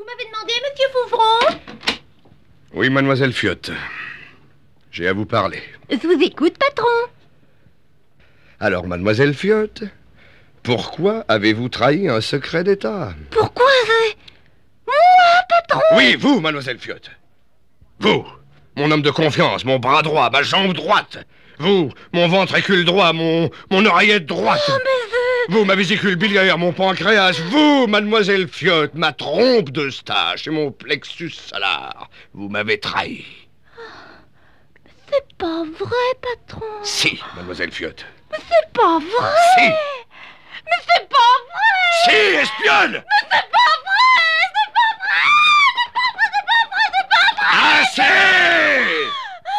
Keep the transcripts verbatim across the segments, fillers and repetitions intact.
m'avez demandé, monsieur Fouvron? Oui, mademoiselle Fiotte. J'ai à vous parler. Je vous écoute, patron. Alors, mademoiselle Fiotte, pourquoi avez-vous trahi un secret d'État? Pourquoi je... Moi, patron? Oui, vous, mademoiselle Fiotte. Vous, mon homme de confiance, mon bras droit, ma jambe droite. Vous, mon ventricule droit, mon, mon oreillette droite. Oh, mais je... Vous, ma vésicule biliaire, mon pancréas. Vous, mademoiselle Fiotte, ma trompe de Eustache et mon plexus solar. Vous m'avez trahi. C'est pas vrai, patron. Si, mademoiselle Fiotte. Mais c'est pas vrai. Si. Mais c'est pas vrai. Si, espionne. Mais c'est pas vrai. C'est pas vrai. C'est pas vrai, c'est pas vrai, c'est pas vrai. Assez!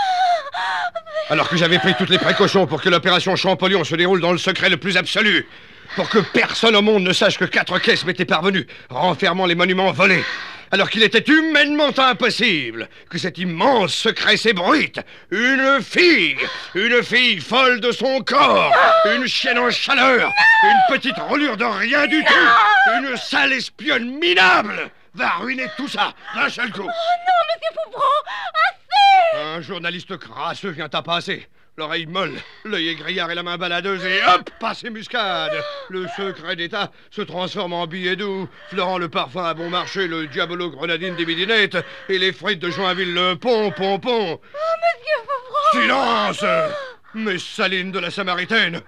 Alors que j'avais pris toutes les précautions pour que l'opération Champollion se déroule dans le secret le plus absolu, pour que personne au monde ne sache que quatre caisses m'étaient parvenues, renfermant les monuments volés, alors qu'il était humainement impossible que cet immense secret s'ébruite. Une fille, une fille folle de son corps, une chienne en chaleur, une petite roulure de rien du tout, une sale espionne minable, va ruiner tout ça d'un seul coup. Oh non, monsieur Fouvron, assez. Un journaliste crasseux vient à passer. L'oreille molle, l'œil égrillard et la main baladeuse et hop, passez muscade. Le secret d'État se transforme en billet doux, fleurant le parfum à bon marché, le diabolo grenadine des midinettes et les frites de Joinville le pont, pont, pont. Oh, monsieur Fouvron. Silence, mes salines de la Samaritaine.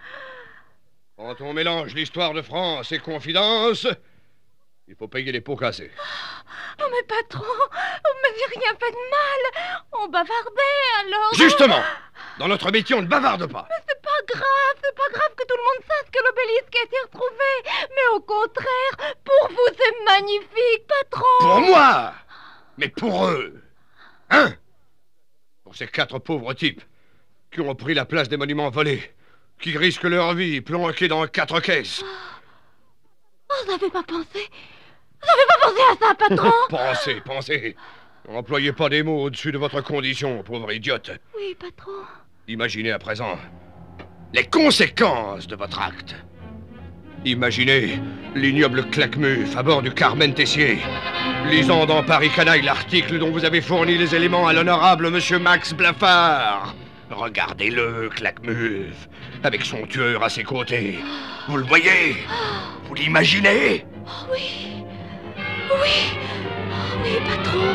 Quand on mélange l'histoire de France et confidence, il faut payer les pots cassés. Oh, mais patron, vous m'avez rien fait de mal. On bavardait, alors... Justement, dans notre métier, on ne bavarde pas. Mais c'est pas grave, c'est pas grave que tout le monde sache que l'obélisque a été retrouvé. Mais au contraire, pour vous, c'est magnifique, patron. Pour moi, mais pour eux. Hein? Pour ces quatre pauvres types qui ont pris la place des monuments volés, qui risquent leur vie planqués dans quatre caisses. Oh, vous n'avez pas pensé... Vous n'avez pas pensé à ça, patron. Pensez, pensez. N'employez pas des mots au-dessus de votre condition, pauvre idiote. Oui, patron. Imaginez à présent les conséquences de votre acte. Imaginez l'ignoble claquemuf à bord du Carmen Tessier, lisant dans Paris Canaille l'article dont vous avez fourni les éléments à l'honorable monsieur Max Blaffard. Regardez-le, claquemuf, avec son tueur à ses côtés. Vous le voyez? Vous l'imaginez? Oh, oui. Oui. Oh, oui, patron.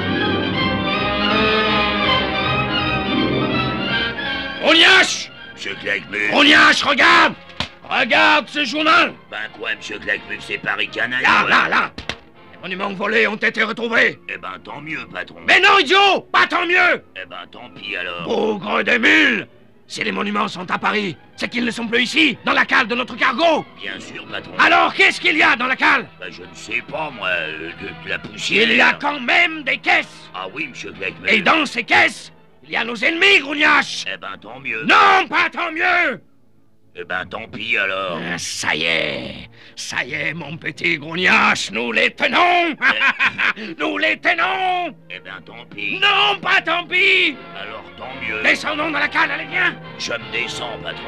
Rognache! Monsieur Claquemuf. Rognache, regarde! Regarde ce journal! Ben quoi, monsieur Claquemuf, c'est Paris Canaille? Là, là, là! Les monuments volés ont été retrouvés! Eh ben, tant mieux, patron. Mais non, idiot! Pas tant mieux! Eh ben, tant pis alors. Bougre de mule! Si les monuments sont à Paris, c'est qu'ils ne sont plus ici, dans la cale de notre cargo! Bien sûr, patron. Alors, qu'est-ce qu'il y a dans la cale? Ben, je ne sais pas, moi, euh, de, de la poussière. Il y a quand même des caisses! Ah oui, monsieur Claquemuf. Et dans ces caisses, il y a nos ennemis, Grougnache! Eh ben, tant mieux. Non, pas tant mieux! Eh ben, tant pis alors. Ah, ça y est, ça y est, mon petit Grougnache, nous les tenons! Nous les tenons! Eh ben, tant pis. Non, pas tant pis! Alors, tant mieux. Descendons dans la cale, allez, viens! Je me descends, patron.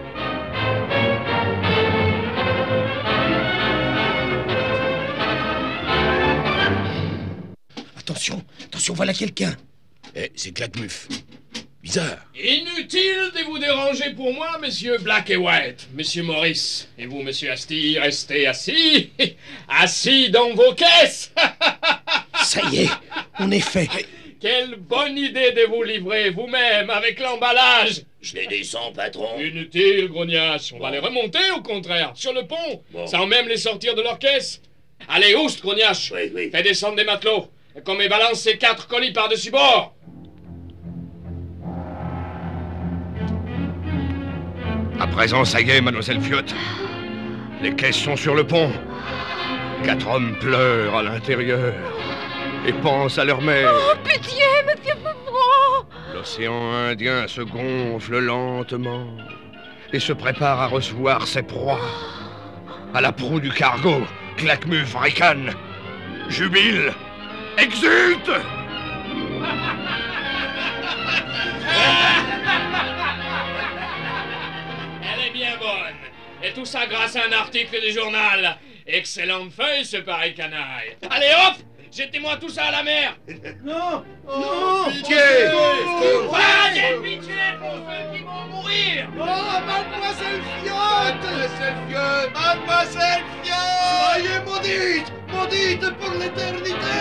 Attention, attention, voilà quelqu'un. Eh, c'est Claquemuf. Bizarre. Inutile de vous déranger pour moi, monsieur Black et White, monsieur Maurice. Et vous, monsieur Asti, restez assis. Assis dans vos caisses. Ça y est, on est fait. Quelle bonne idée de vous livrer vous-même avec l'emballage. Je les descends, patron. Inutile, grognache. On va les remonter, au contraire, sur le pont, Bon. sans même les sortir de leur caisse. Allez, oust, grognache. Oui, oui. Fais descendre des matelots. Et qu'on me balance ces quatre colis par-dessus bord. À présent, ça y est, mademoiselle Fiotte. Les caisses sont sur le pont. Quatre hommes pleurent à l'intérieur et pensent à leur mère. Oh, pitié, monsieur Fouvron. L'océan Indien se gonfle lentement et se prépare à recevoir ses proies. À la proue du cargo, Claquemuf ricane, jubile, exulte. Elle est bien bonne. Et tout ça grâce à un article du journal. Excellente feuille, ce pareil canaille. Allez, hop! Jetez-moi tout ça à la mer. Non. Oh, Non. pitié. Pas pitié pour ceux qui vont mourir. Oh, mademoiselle Fiotte. Mademoiselle Fiotte. Mademoiselle Fiotte. Soyez maudite. Maudite pour l'éternité.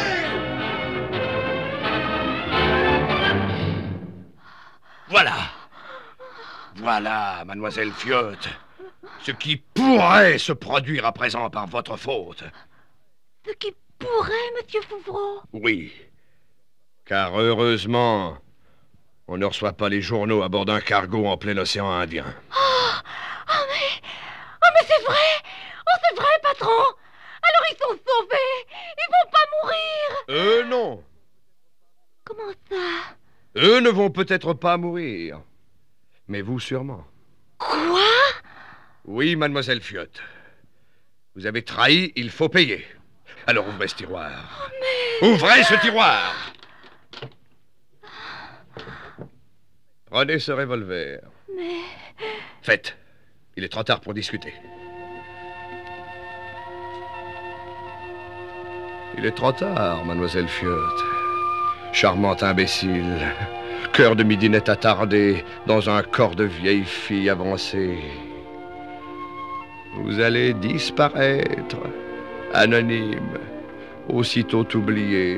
Voilà. Voilà, mademoiselle Fiotte. Ce qui pourrait se produire à présent par votre faute. Ce qui pourrait, monsieur Fouvreau. Oui. Car heureusement, on ne reçoit pas les journaux à bord d'un cargo en plein océan Indien. Oh, oh mais... Oh, mais c'est vrai. Oh, c'est vrai, patron. Alors ils sont sauvés. Ils vont pas mourir. Eux, non. Comment ça? Eux ne vont peut-être pas mourir. Mais vous, sûrement. Quoi? Oui, mademoiselle Fiotte. Vous avez trahi, il faut payer. Alors ouvrez ce tiroir. Oh, mais... Ouvrez ce tiroir! Prenez ce revolver. Mais... Faites. Il est trop tard pour discuter. Il est trop tard, mademoiselle Fiotte. Charmante imbécile. Cœur de midinette attardé dans un corps de vieille fille avancée. Vous allez disparaître, anonyme, aussitôt oublié.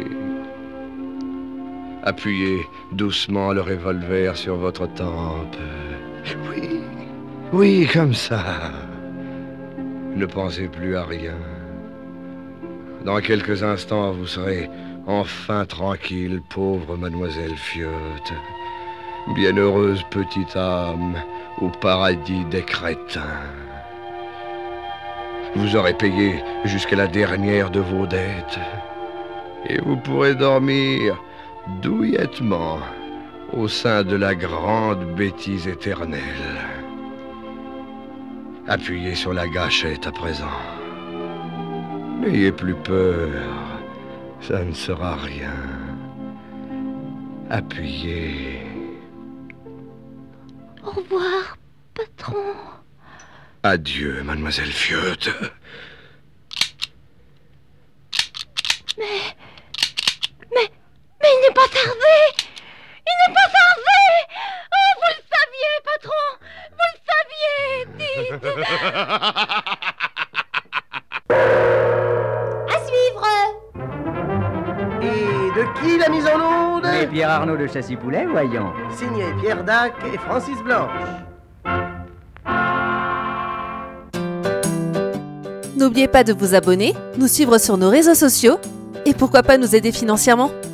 Appuyez doucement le revolver sur votre tempe. Oui, oui, comme ça. Ne pensez plus à rien. Dans quelques instants, vous serez enfin tranquille, pauvre mademoiselle Fiotte. Bienheureuse petite âme au paradis des crétins. Vous aurez payé jusqu'à la dernière de vos dettes. Et vous pourrez dormir douillettement au sein de la grande bêtise éternelle. Appuyez sur la gâchette à présent. N'ayez plus peur. Ça ne sera rien. Appuyez. Au revoir, patron. Adieu, mademoiselle Fiotte. Mais... Mais... Mais il n'est pas servi. Il n'est pas servi. Oh, vous le saviez, patron. Vous le saviez, dites. À suivre. Et de qui la mise en onde? Et Pierre Arnaud de Châssis-Poulet, voyons. Signé Pierre Dac et Francis Blanche. N'oubliez pas de vous abonner, nous suivre sur nos réseaux sociaux et pourquoi pas nous aider financièrement.